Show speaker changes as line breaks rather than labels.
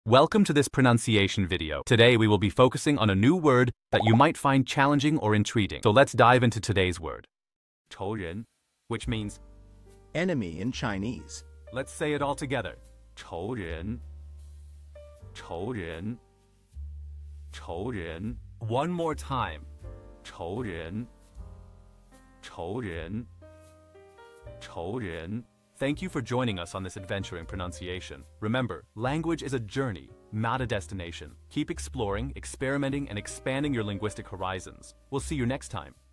Welcome to this pronunciation video. Today we will be focusing on a new word that you might find challenging or intriguing. So let's dive into today's word. 仇人, which means
enemy in Chinese.
Let's say it all together. 仇人,仇人,仇人. One more time. 仇人,仇人,仇人. Thank you for joining us on this adventure in pronunciation. Remember, language is a journey, not a destination. Keep exploring, experimenting, and expanding your linguistic horizons. We'll see you next time.